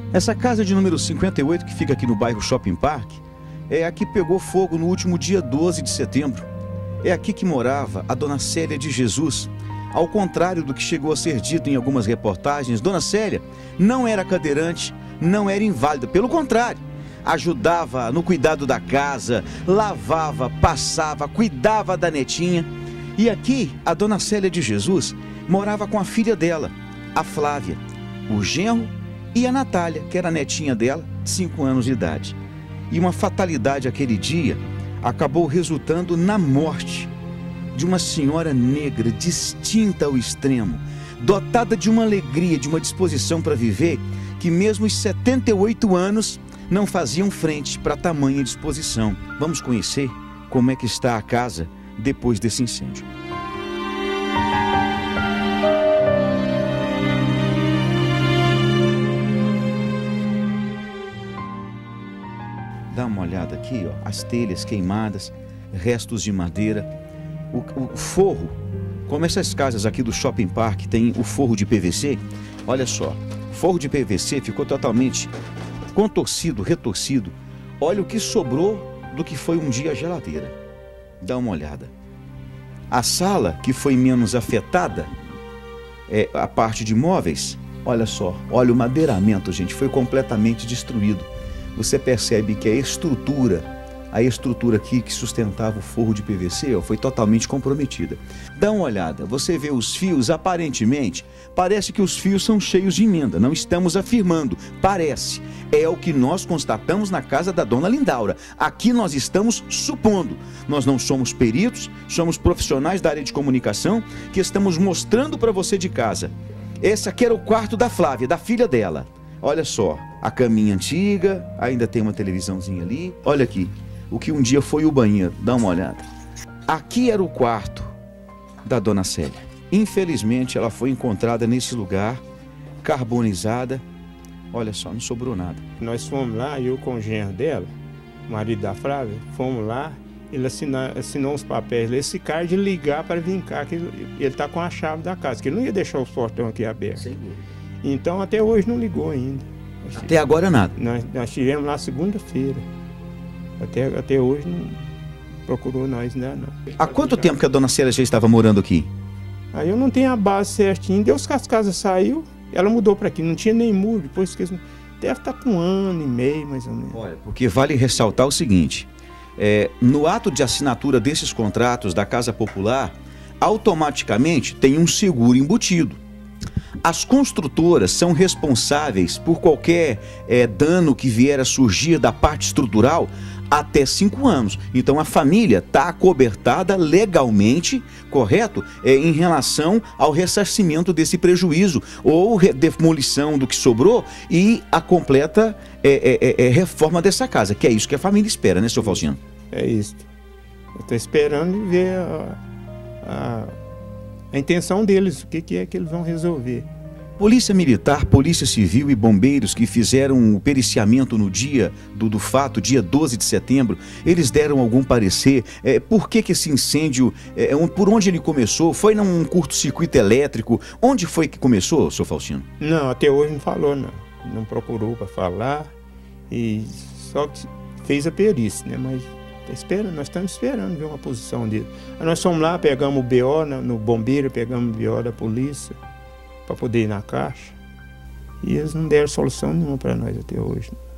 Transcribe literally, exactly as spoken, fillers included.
Essa casa de número cinquenta e oito, que fica aqui no bairro Shopping Park, é a que pegou fogo no último dia doze de setembro. É aqui que morava a Dona Célia de Jesus. Ao contrário do que chegou a ser dito em algumas reportagens, Dona Célia não era cadeirante, não era inválida, pelo contrário, ajudava no cuidado da casa, lavava, passava, cuidava da netinha. E aqui a Dona Célia de Jesus morava com a filha dela, a Flávia, o genro e a Natália, que era a netinha dela, de cinco anos de idade. E uma fatalidade aquele dia acabou resultando na morte de uma senhora negra distinta ao extremo, dotada de uma alegria, de uma disposição para viver, que mesmo os setenta e oito anos não faziam frente para tamanha disposição. Vamos conhecer como é que está a casa depois desse incêndio. Dá uma olhada aqui, ó, as telhas queimadas, restos de madeira, o, o forro, como essas casas aqui do Shopping Park tem o forro de P V C, olha só, o forro de P V C ficou totalmente contorcido, retorcido. Olha o que sobrou do que foi um dia a geladeira. Dá uma olhada. A sala que foi menos afetada, é a parte de móveis, olha só, olha o madeiramento, gente, foi completamente destruído. Você percebe que a estrutura, a estrutura aqui que sustentava o forro de P V C, ó, foi totalmente comprometida. Dá uma olhada, você vê os fios, aparentemente, parece que os fios são cheios de emenda, não estamos afirmando, parece. É o que nós constatamos na casa da Dona Lindaura. Aqui nós estamos supondo. Nós não somos peritos, somos profissionais da área de comunicação que estamos mostrando para você de casa. Esse aqui era o quarto da Flávia, da filha dela. Olha só, a caminha antiga, ainda tem uma televisãozinha ali. Olha aqui, o que um dia foi o banheiro, dá uma olhada. Aqui era o quarto da Dona Célia. Infelizmente, ela foi encontrada nesse lugar, carbonizada. Olha só, não sobrou nada. Nós fomos lá, eu com o genro dela, o marido da Flávia, fomos lá, ele assinou, assinou uns papéis, esse cara de ligar para vir cá, que ele está com a chave da casa, que ele não ia deixar o portão aqui aberto. Sem dúvida. Então até hoje não ligou ainda. Até agora nada. Nós, nós tivemos lá segunda-feira. Até, até hoje não procurou nós ainda não. Há quanto tempo que a Dona Célia já estava morando aqui? Aí eu não tenho a base certinha. Deus que as casas saiu, ela mudou para aqui. Não tinha nem muro, depois que deve estar com um ano e meio, mais ou menos. Olha, porque vale ressaltar o seguinte, é, no ato de assinatura desses contratos da Casa Popular, automaticamente tem um seguro embutido. As construtoras são responsáveis por qualquer é, dano que vier a surgir da parte estrutural até cinco anos. Então a família está acobertada legalmente, correto? É, em relação ao ressarcimento desse prejuízo ou demolição do que sobrou e a completa é, é, é, reforma dessa casa, que é isso que a família espera, né, seu Faustino? É isso. Eu estou esperando ver a... a... a intenção deles, o que, que é que eles vão resolver. Polícia Militar, Polícia Civil e bombeiros que fizeram o periciamento no dia do, do fato, dia doze de setembro, eles deram algum parecer? É, por que que esse incêndio, é, por onde ele começou? Foi num curto-circuito elétrico? Onde foi que começou, seu Faustino? Não, até hoje não falou, não. Não procurou para falar e só que fez a perícia, né? Mas tá esperando, nós estamos esperando ver uma posição dele. Aí nós fomos lá, pegamos o B O no, no bombeiro, pegamos o B O da polícia para poder ir na caixa. E eles não deram solução nenhuma para nós até hoje.